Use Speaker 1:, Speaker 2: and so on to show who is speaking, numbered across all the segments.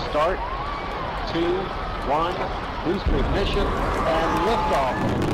Speaker 1: Start, 2, 1, booster ignition, and liftoff.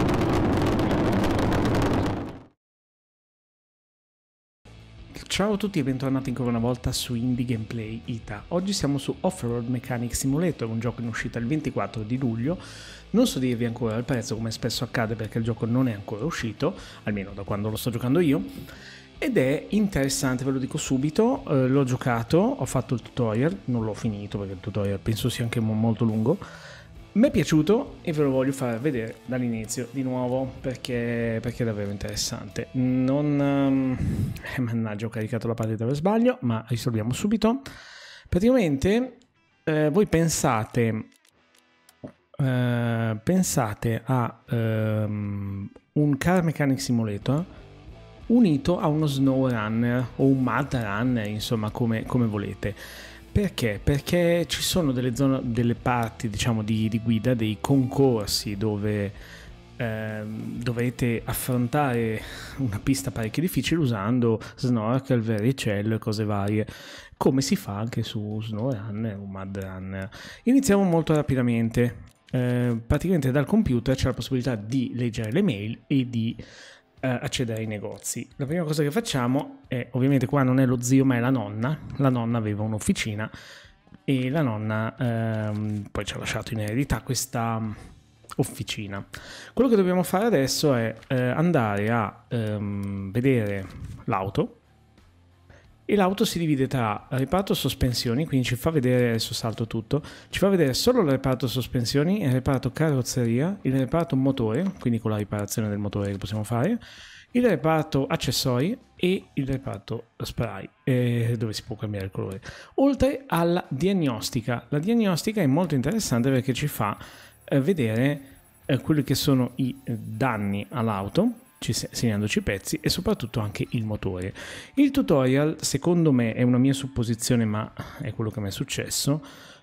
Speaker 2: Ciao a tutti e bentornati ancora una volta su Indie Gameplay Ita. Oggi siamo su Off-Road Mechanic Simulator, un gioco in uscita il 24 di luglio. Non so dirvi ancora il prezzo, come spesso accade, perché il gioco non è ancora uscito, almeno da quando lo sto giocando io. Ed è interessante, ve lo dico subito, l'ho giocato, ho fatto il tutorial, non l'ho finito perché il tutorial penso sia anche molto lungo. Mi è piaciuto e ve lo voglio far vedere dall'inizio di nuovo perché è davvero interessante. Mannaggia, ho caricato la partita per sbaglio, ma risolviamo subito. Praticamente voi pensate a un Car Mechanic Simulator unito a uno SnowRunner o un Mud Runner, insomma come volete. Perché? Perché ci sono delle parti, diciamo, di guida, dei concorsi dove dovete affrontare una pista parecchio difficile usando snorkel, verricello e cose varie, come si fa anche su SnowRunner o Mud Runner. Iniziamo molto rapidamente. Praticamente dal computer c'è la possibilità di leggere le mail e di accedere ai negozi. La prima cosa che facciamo è, ovviamente qua non è lo zio ma è la nonna aveva un'officina e la nonna poi ci ha lasciato in eredità questa officina. Quello che dobbiamo fare adesso è andare a vedere l'auto, e l'auto si divide tra reparto sospensioni, quindi ci fa vedere, adesso salto tutto, ci fa vedere solo il reparto sospensioni, il reparto carrozzeria, il reparto motore, quindi con la riparazione del motore che possiamo fare, il reparto accessori e il reparto spray, dove si può cambiare il colore, oltre alla diagnostica. La diagnostica è molto interessante perché ci fa vedere quelli che sono i danni all'auto, segnandoci i pezzi e soprattutto anche il motore. Il tutorial, secondo me, è una mia supposizione, ma è quello che mi è successo,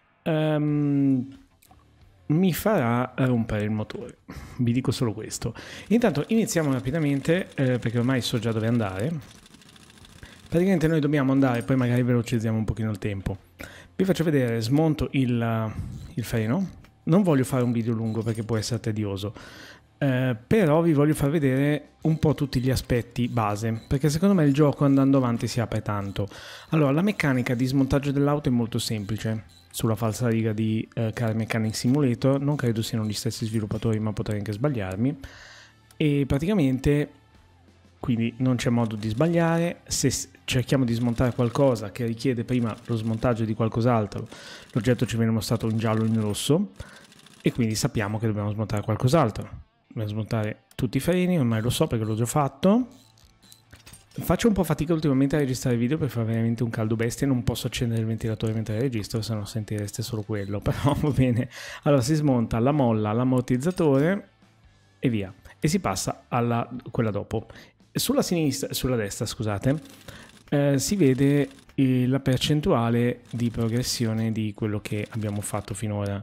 Speaker 2: mi farà rompere il motore. Vi dico solo questo. Intanto iniziamo rapidamente perché ormai so già dove andare. Praticamente noi dobbiamo andare, poi magari velocizziamo un pochino il tempo. Vi faccio vedere, smonto il freno. Non voglio fare un video lungo perché può essere tedioso. Però vi voglio far vedere un po' tutti gli aspetti base, perché secondo me il gioco andando avanti si apre tanto. Allora, la meccanica di smontaggio dell'auto è molto semplice. Sulla falsariga di Car Mechanic Simulator, non credo siano gli stessi sviluppatori, ma potrei anche sbagliarmi, e praticamente quindi non c'è modo di sbagliare. Se cerchiamo di smontare qualcosa che richiede prima lo smontaggio di qualcos'altro, l'oggetto ci viene mostrato in giallo o in rosso e quindi sappiamo che dobbiamo smontare qualcos'altro. Dobbiamo smontare tutti i freni, ormai lo so perché l'ho già fatto. Faccio un po' fatica ultimamente a registrare video perché fa veramente un caldo bestia, non posso accendere il ventilatore mentre registro, se no sentireste solo quello, però va bene. Allora si smonta la molla, l'ammortizzatore e via, e si passa alla quella dopo. Sulla destra, scusate, si vede la percentuale di progressione di quello che abbiamo fatto finora.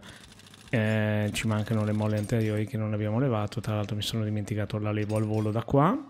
Speaker 2: Ci mancano le molle anteriori che non abbiamo levato, tra l'altro mi sono dimenticato la levo al volo da qua,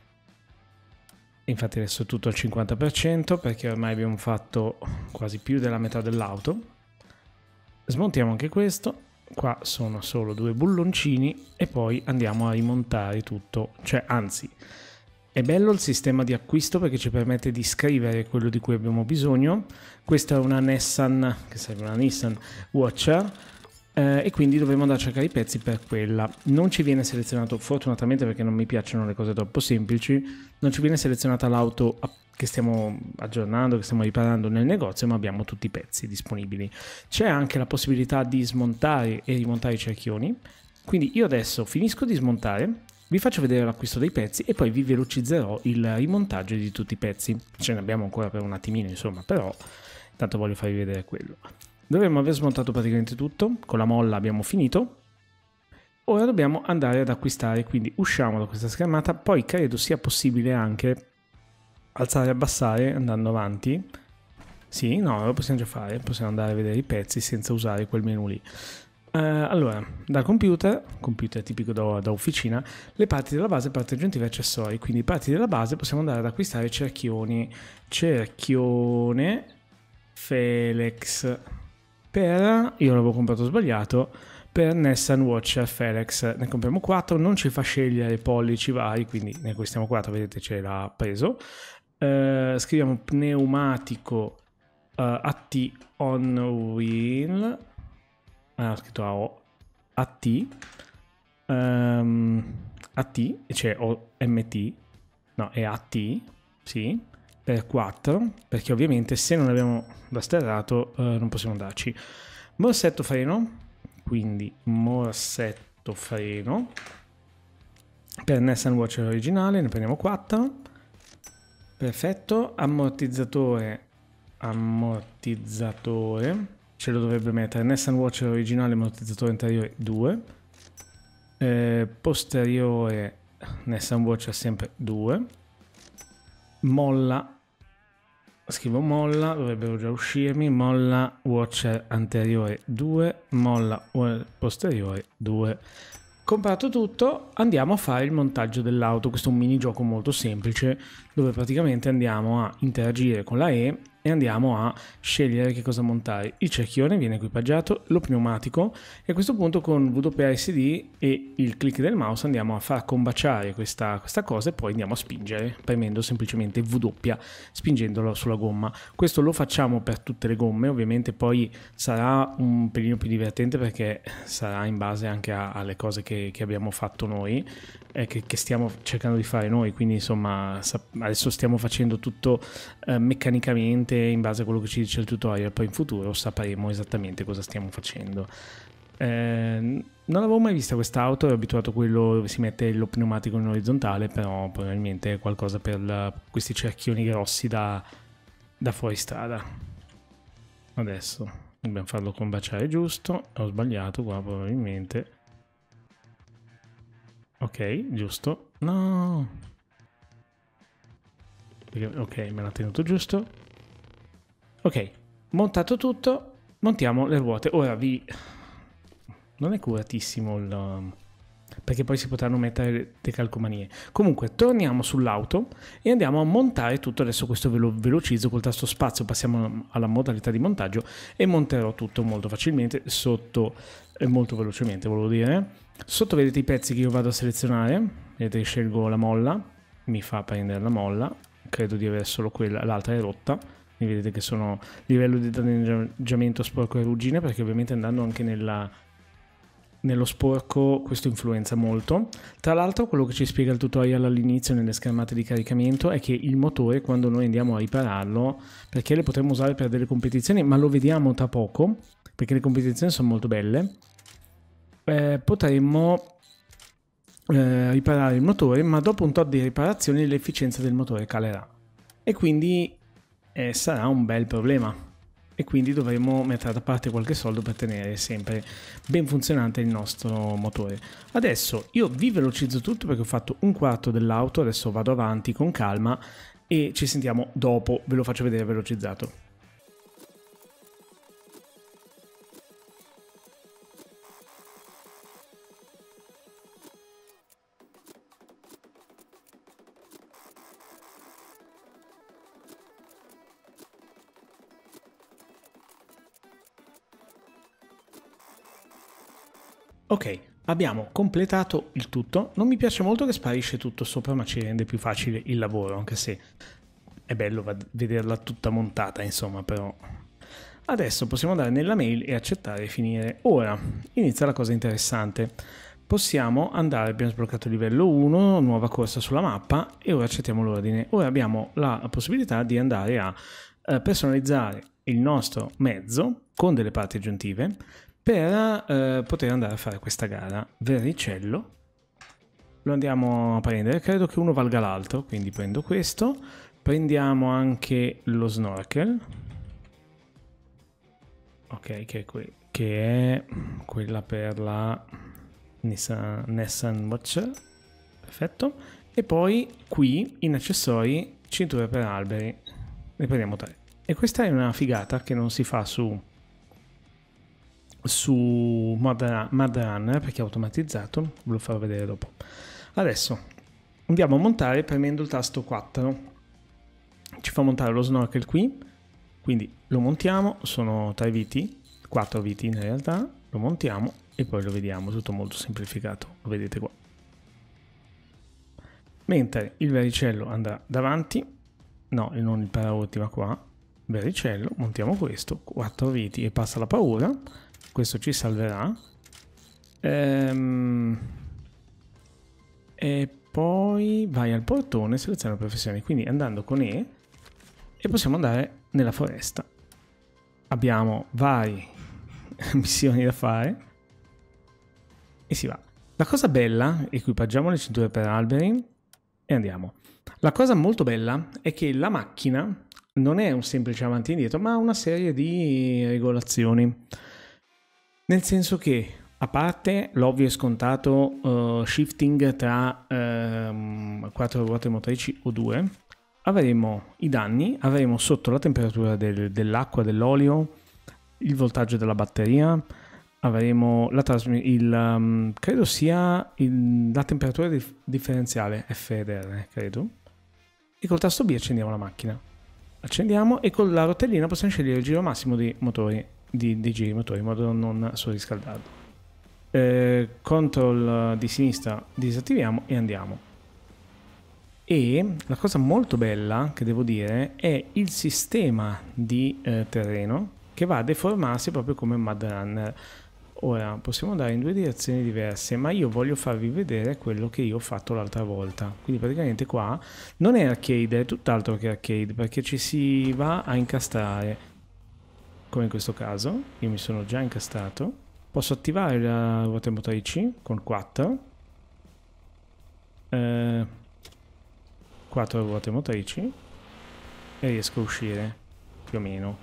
Speaker 2: infatti adesso è tutto al 50% perché ormai abbiamo fatto quasi più della metà dell'auto. Smontiamo anche questo, qua sono solo due bulloncini e poi andiamo a rimontare tutto, cioè anzi è bello il sistema di acquisto perché ci permette di scrivere quello di cui abbiamo bisogno. Questa è una Nissan, che serve una Nissan Watcher, e quindi dovremo andare a cercare i pezzi per quella. Non ci viene selezionato, fortunatamente perché non mi piacciono le cose troppo semplici, non ci viene selezionata l'auto che stiamo aggiornando, che stiamo riparando nel negozio, ma abbiamo tutti i pezzi disponibili. C'è anche la possibilità di smontare e rimontare i cerchioni, quindi io adesso finisco di smontare, vi faccio vedere l'acquisto dei pezzi e poi vi velocizzerò il rimontaggio di tutti i pezzi. Ce ne abbiamo ancora per un attimino, insomma, però intanto voglio farvi vedere quello. Dovremmo aver smontato praticamente tutto, con la molla abbiamo finito. Ora dobbiamo andare ad acquistare, quindi usciamo da questa schermata, poi credo sia possibile anche alzare e abbassare andando avanti. Sì, no, lo possiamo già fare, possiamo andare a vedere i pezzi senza usare quel menu lì. Allora, dal computer tipico da officina, le parti della base, parti aggiuntive e accessori. Quindi parti della base possiamo andare ad acquistare cerchione Felex, io l'avevo comprato sbagliato, per Nissan Watcher Felex ne compriamo 4, non ci fa scegliere pollici vari, quindi ne acquistiamo 4, vedete ce l'ha preso. Scriviamo pneumatico AT on wheel, ho scritto AO, AT, AT, cioè OMT, no è AT, sì, per 4, perché ovviamente se non abbiamo da sterrato non possiamo andarci. Morsetto freno, quindi morsetto freno per Nissan Watcher originale, ne prendiamo 4, perfetto. Ammortizzatore ce lo dovrebbe mettere Nissan Watcher originale, ammortizzatore anteriore 2, posteriore Nissan Watcher sempre 2, molla, scrivo molla, dovrebbero già uscirmi, molla Watcher anteriore 2, molla posteriore 2. Comprato tutto, andiamo a fare il montaggio dell'auto. Questo è un minigioco molto semplice dove praticamente andiamo a interagire con la E e andiamo a scegliere che cosa montare. Il cerchione viene equipaggiato, lo pneumatico, e a questo punto con WASD e il click del mouse andiamo a far combaciare questa cosa e poi andiamo a spingere premendo semplicemente W, spingendolo sulla gomma. Questo lo facciamo per tutte le gomme, ovviamente poi sarà un pelino più divertente perché sarà in base anche alle cose che abbiamo fatto noi, che stiamo cercando di fare noi, quindi insomma adesso stiamo facendo tutto meccanicamente in base a quello che ci dice il tutorial, poi in futuro sapremo esattamente cosa stiamo facendo. Non avevo mai vista quest'auto, ero abituato a quello dove si mette lo pneumatico in orizzontale, però probabilmente è qualcosa per questi cerchioni grossi da fuoristrada. Adesso dobbiamo farlo combaciare giusto, ho sbagliato qua probabilmente. Ok, giusto. No. Ok, me l'ha tenuto giusto. Ok, montato tutto, montiamo le ruote. Ora non è curatissimo perché poi si potranno mettere le calcomanie. Comunque, torniamo sull'auto e andiamo a montare tutto. Adesso questo ve lo velocizzo col tasto spazio, passiamo alla modalità di montaggio e monterò tutto molto facilmente, sotto molto velocemente, volevo dire. Sotto vedete i pezzi che io vado a selezionare, vedete che scelgo la molla, mi fa prendere la molla, credo di avere solo quella, l'altra è rotta, quindi vedete che sono livello di danneggiamento sporco e ruggine, perché ovviamente andando anche nello sporco questo influenza molto. Tra l'altro quello che ci spiega il tutorial all'inizio nelle schermate di caricamento è che il motore, quando noi andiamo a ripararlo, perché le potremo usare per delle competizioni, ma lo vediamo tra poco, perché le competizioni sono molto belle, potremmo riparare il motore, ma dopo un tot di riparazioni l'efficienza del motore calerà e quindi sarà un bel problema, e quindi dovremo mettere da parte qualche soldo per tenere sempre ben funzionante il nostro motore. Adesso io vi velocizzo tutto perché ho fatto un quarto dell'auto, adesso vado avanti con calma e ci sentiamo dopo, ve lo faccio vedere velocizzato. Ok, abbiamo completato il tutto. Non mi piace molto che sparisce tutto sopra, ma ci rende più facile il lavoro, anche se è bello vederla tutta montata, insomma, però. Adesso possiamo andare nella mail e accettare e finire. Ora inizia la cosa interessante. Possiamo andare, abbiamo sbloccato il livello 1, nuova corsa sulla mappa, e ora accettiamo l'ordine. Ora abbiamo la possibilità di andare a personalizzare il nostro mezzo con delle parti aggiuntive, per poter andare a fare questa gara. Verricello lo andiamo a prendere, credo che uno valga l'altro, quindi prendo questo. Prendiamo anche lo snorkel, ok, che è quella per la Nissan Watcher, perfetto. E poi qui in accessori cinture per alberi, ne prendiamo 3, e questa è una figata che non si fa su Mud Runner perché è automatizzato, ve lo farò vedere dopo. Adesso andiamo a montare premendo il tasto 4, ci fa montare lo snorkel qui, quindi lo montiamo, sono 3 viti, 4 viti in realtà, lo montiamo e poi lo vediamo, tutto molto semplificato, lo vedete qua. Mentre il vericello andrà davanti, no, non il paraurti ma qua, vericello, montiamo questo, 4 viti e passa la paura, questo ci salverà. E poi vai al portone, seleziona professioni, quindi andando con E e possiamo andare nella foresta. Abbiamo varie missioni da fare e si va. La cosa bella, equipaggiamo le cinture per alberi e andiamo. La cosa molto bella è che la macchina non è un semplice avanti e indietro, ma ha una serie di regolazioni. Nel senso che, a parte l'ovvio e scontato shifting tra 4 ruote motrici o 2, avremo i danni, avremo sotto la temperatura dell'acqua, dell'olio, il voltaggio della batteria, avremo credo sia la temperatura differenziale FDR, credo, e col tasto B accendiamo la macchina. Accendiamo e con la rotellina possiamo scegliere il giro massimo di motori, di giri motori, in modo da non surriscaldarlo. Control di sinistra disattiviamo e andiamo. E la cosa molto bella che devo dire è il sistema di terreno che va a deformarsi proprio come Mud Runner. Ora possiamo andare in 2 direzioni diverse, ma io voglio farvi vedere quello che io ho fatto l'altra volta. Quindi praticamente qua non è arcade, è tutt'altro che arcade, perché ci si va a incastrare, come in questo caso. Io mi sono già incastrato. Posso attivare le ruote motrici con 4 ruote motrici e riesco a uscire più o meno.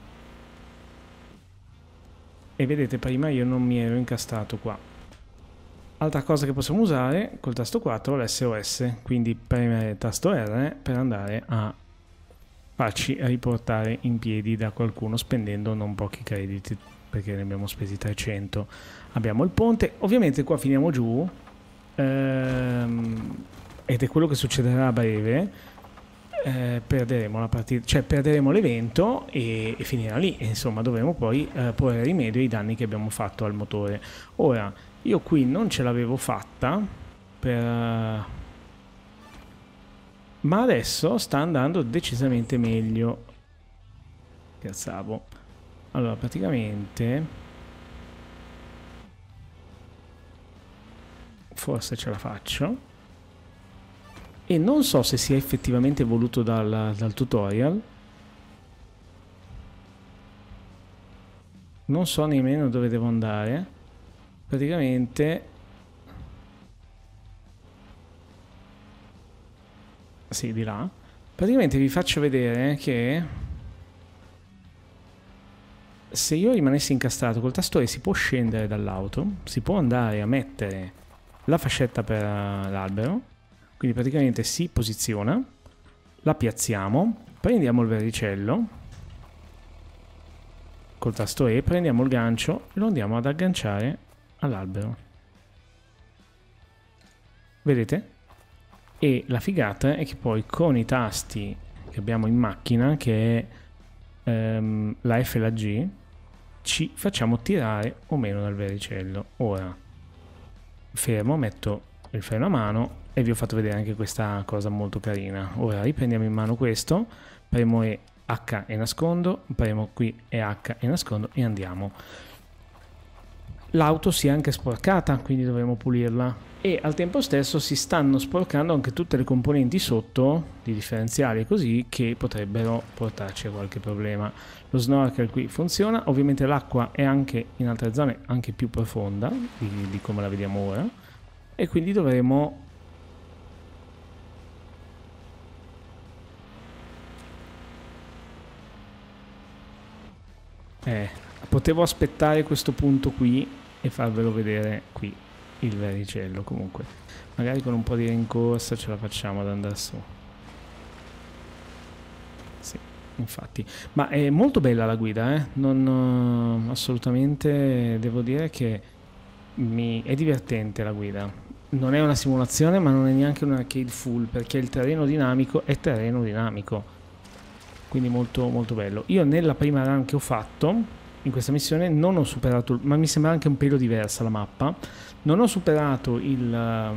Speaker 2: E vedete, prima io non mi ero incastrato qua. Altra cosa che possiamo usare col tasto 4 l'SOS, quindi premere il tasto R per andare a farci riportare in piedi da qualcuno spendendo non pochi crediti, perché ne abbiamo spesi 300. Abbiamo il ponte, ovviamente qua finiamo giù, ed è quello che succederà a breve. Perderemo la partita, cioè perderemo l'evento e finirà lì. E insomma dovremo poi porre rimedio ai danni che abbiamo fatto al motore. Ora io qui non ce l'avevo fatta ma adesso sta andando decisamente meglio. Scherzavo. Allora praticamente forse ce la faccio. E non so se sia effettivamente voluto dal tutorial. Non so nemmeno dove devo andare. Praticamente... sì, di là. Praticamente vi faccio vedere che... se io rimanessi incastrato col tastone si può scendere dall'auto. Si può andare a mettere la fascetta per l'albero. Quindi praticamente si posiziona, la piazziamo, prendiamo il vericello, col tasto E prendiamo il gancio e lo andiamo ad agganciare all'albero. Vedete? E la figata è che poi con i tasti che abbiamo in macchina, che è la F e la G, ci facciamo tirare o meno dal vericello. Ora, fermo, metto il freno a mano e vi ho fatto vedere anche questa cosa molto carina. Ora riprendiamo in mano questo, premo E, H e nascondo, premo qui e H e nascondo e andiamo. L'auto si è anche sporcata, quindi dovremo pulirla, e al tempo stesso si stanno sporcando anche tutte le componenti sotto, di differenziali e così, che potrebbero portarci a qualche problema. Lo snorkel qui funziona, ovviamente l'acqua è anche in altre zone anche più profonda di come la vediamo ora, e quindi dovremo potevo aspettare questo punto qui e farvelo vedere qui il vericello. Comunque magari con un po' di rincorsa ce la facciamo ad andare su. Sì, infatti. Ma è molto bella la guida, non assolutamente, devo dire che è divertente la guida. Non è una simulazione, ma non è neanche un arcade full, perché il terreno dinamico è terreno dinamico, quindi molto molto bello. Io nella prima run che ho fatto in questa missione non ho superato, ma mi sembra anche un pelo diversa la mappa, non ho superato il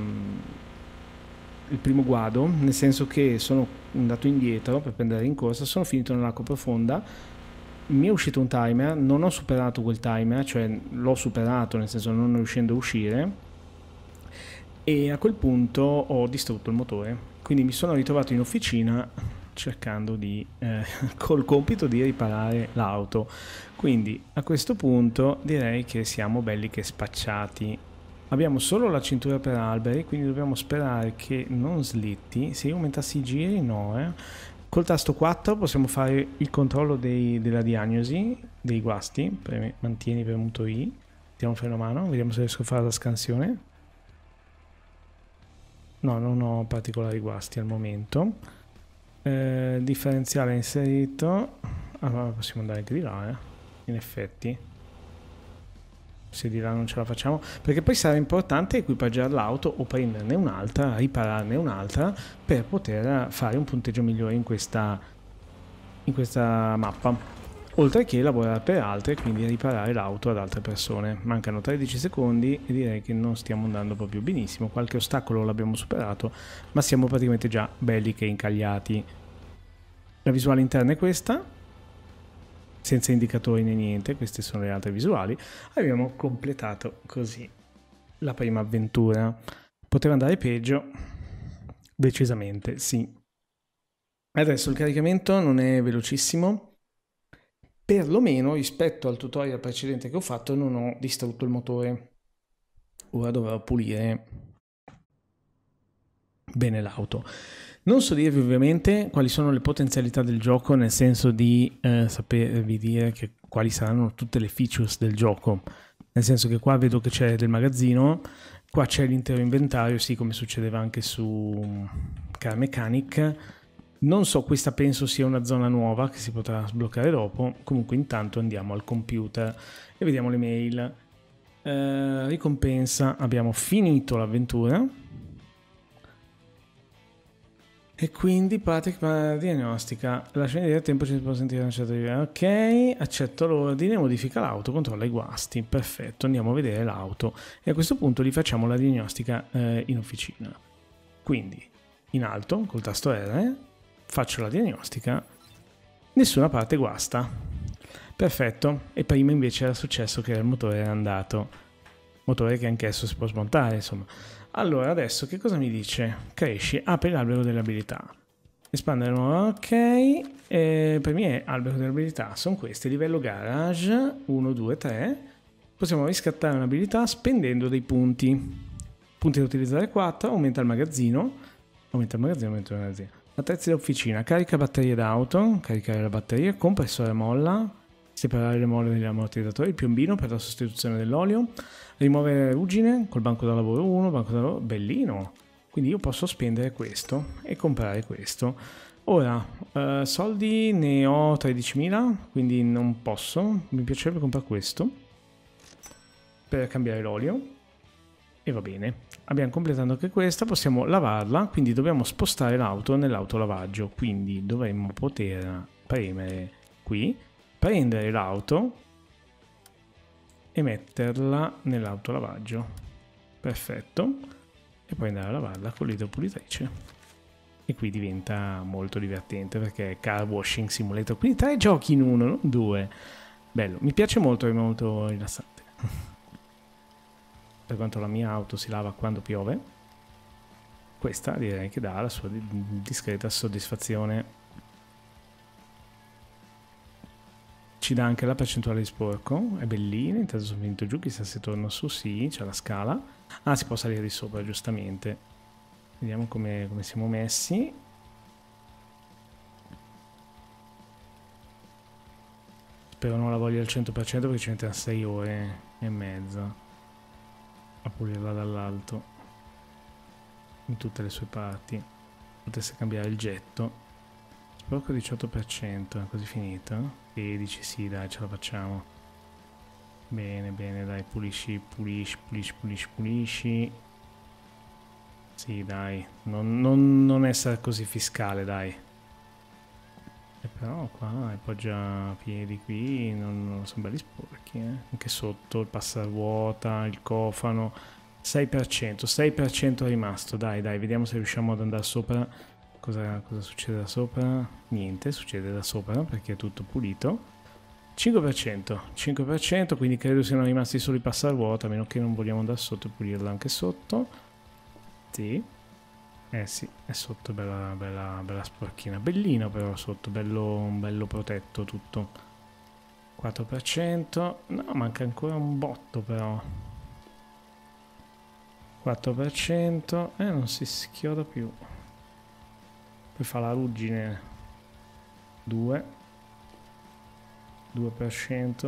Speaker 2: primo guado, nel senso che sono andato indietro per prendere in corsa, sono finito nell'acqua profonda, mi è uscito un timer, non ho superato quel timer, cioè l'ho superato nel senso non riuscendo a uscire, e a quel punto ho distrutto il motore, quindi mi sono ritrovato in officina cercando di col compito di riparare l'auto. Quindi a questo punto direi che siamo belli che spacciati. Abbiamo solo la cintura per alberi, quindi dobbiamo sperare che non slitti. Se io aumentassi i giri, no. Col tasto 4 possiamo fare il controllo della diagnosi dei guasti. Mantieni premuto I. Mettiamo freno a mano, vediamo se riesco a fare la scansione. No, non ho particolari guasti al momento. Differenziale inserito. Allora possiamo andare anche di là, in effetti. Se di là non ce la facciamo, perché poi sarà importante equipaggiare l'auto o prenderne un'altra, ripararne un'altra per poter fare un punteggio migliore in questa mappa, oltre che lavorare per altre, quindi riparare l'auto ad altre persone. Mancano 13 secondi e direi che non stiamo andando proprio benissimo, qualche ostacolo l'abbiamo superato, ma siamo praticamente già belli che incagliati. La visuale interna è questa, senza indicatori né niente, queste sono le altre visuali. Abbiamo completato così la prima avventura. Poteva andare peggio? Decisamente sì. Adesso il caricamento non è velocissimo, perlomeno rispetto al tutorial precedente che ho fatto non ho distrutto il motore. Ora dovrò pulire bene l'auto. Non so dirvi ovviamente quali sono le potenzialità del gioco, nel senso di sapervi dire che quali saranno tutte le features del gioco, nel senso che qua vedo che c'è del magazzino, qua c'è l'intero inventario, sì, come succedeva anche su Car Mechanic. Non so, questa penso sia una zona nuova che si potrà sbloccare dopo. Comunque intanto andiamo al computer e vediamo le mail. Ricompensa, abbiamo finito l'avventura. E quindi pratica diagnostica. Lasciami dire il tempo ci si può sentire una certa idea. Ok, accetto l'ordine, modifica l'auto, controlla i guasti. Perfetto, andiamo a vedere l'auto. E a questo punto gli facciamo la diagnostica in officina. Quindi, in alto, col tasto R, faccio la diagnostica. Nessuna parte guasta. Perfetto. E prima invece era successo che il motore era andato. Motore che anch'esso si può smontare, insomma. Allora, adesso che cosa mi dice? Cresci, apri l'albero delle abilità. Espandere nuovo, ok. Premi è albero delle abilità, sono queste. Livello garage, 1, 2, 3. Possiamo riscattare un'abilità spendendo dei punti. Punti da utilizzare 4, aumenta il magazzino. Aumenta il magazzino. Attrezzi da officina, carica batterie d'auto, caricare la batteria, compressore a molla, separare le molle degli ammortizzatori, il piombino per la sostituzione dell'olio, rimuovere ruggine col banco da lavoro 1, banco da lavoro, bellino, quindi io posso spendere questo e comprare questo. Ora, soldi ne ho 13.000, quindi non posso, mi piacerebbe comprare questo per cambiare l'olio e va bene. Abbiamo completato anche questa, possiamo lavarla, quindi dobbiamo spostare l'auto nell'autolavaggio, quindi dovremmo poter premere qui, prendere l'auto e metterla nell'autolavaggio. Perfetto. E poi andare a lavarla con l'idropulitrice. E qui diventa molto divertente perché è Car Washing Simulator. Quindi 3 giochi in uno, non 2. Bello, mi piace molto, è molto rilassante. Per quanto la mia auto si lava quando piove, questa direi che dà la sua discreta soddisfazione. Ci dà anche la percentuale di sporco, è bellina, intanto sono venuto giù, chissà se torno su, sì, c'è la scala. Ah, si può salire di sopra, giustamente. Vediamo come siamo messi. Spero non la voglia al 100% perché ci metterà 6 ore e mezza a pulirla dall'alto in tutte le sue parti. Potesse cambiare il getto. Sporco 18%, è quasi finito? 16, sì, dai, ce la facciamo. Bene, bene, dai, pulisci. Sì, dai, non essere così fiscale, dai. E però qua i poggiapiedi qui non sono belli sporchi, Anche sotto il passaruota, il cofano. 6%, 6% è rimasto. Dai, vediamo se riusciamo ad andare sopra. Cosa succede da sopra? Niente, succede da sopra perché è tutto pulito. 5%, quindi credo siano rimasti solo i passaruota, a meno che non vogliamo andare sotto e pulirla anche sotto. Sì. Sì, è sotto, bella sporchina. Bellino però sotto, bello protetto tutto. 4%. No, manca ancora un botto però. 4%. Non si schioda più. Poi fa la ruggine. 2%.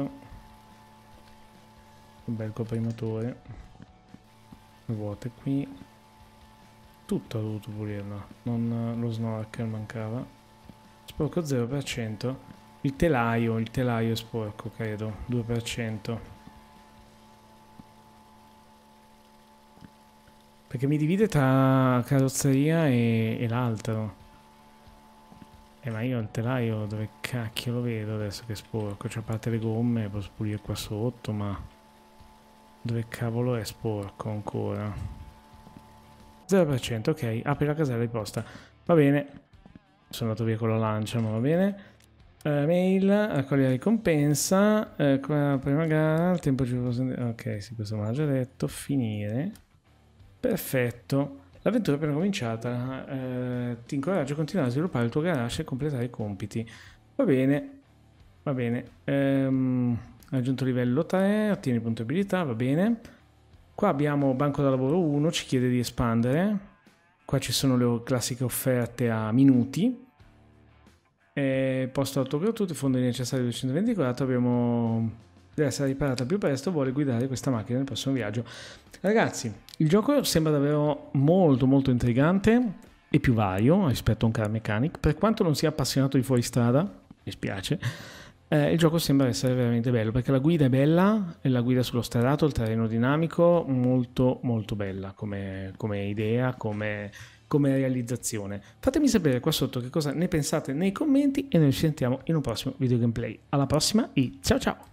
Speaker 2: Un bel coprimotore. Vuote qui. Tutto ho dovuto pulirlo, non lo snorkel mancava. Sporco 0%. Il telaio è sporco, credo, 2%. Perché mi divide tra carrozzeria e l'altro. Ma io il telaio dove cacchio lo vedo adesso che è sporco? Cioè, a parte le gomme, posso pulire qua sotto, ma dove cavolo è sporco ancora? 0%, ok, apri la casella di posta. Va bene, sono andato via con la lancia, ma va bene. Mail, raccoglie la ricompensa. Prima gara, il tempo ci può sentire. Ok, sì, questo me l'ha già detto. Finire. Perfetto. L'avventura è appena cominciata. Ti incoraggio a continuare a sviluppare il tuo garage e completare i compiti. Va bene. Va bene. Raggiunto livello 3, ottieni punto abilità, va bene. Qua abbiamo banco da lavoro 1, ci chiede di espandere. Qua ci sono le classiche offerte a minuti. Posto alto gratuito, fondi necessari 224. Deve essere riparata più presto, vuole guidare questa macchina nel prossimo viaggio. Ragazzi, il gioco sembra davvero molto intrigante e più vario rispetto a un car mechanic. Per quanto non sia appassionato di fuoristrada, mi spiace, il gioco sembra essere veramente bello perché la guida è bella, e la guida sullo stradato, il terreno dinamico, molto bella come idea, come realizzazione. Fatemi sapere qua sotto che cosa ne pensate nei commenti e noi ci sentiamo in un prossimo video gameplay. Alla prossima e ciao ciao!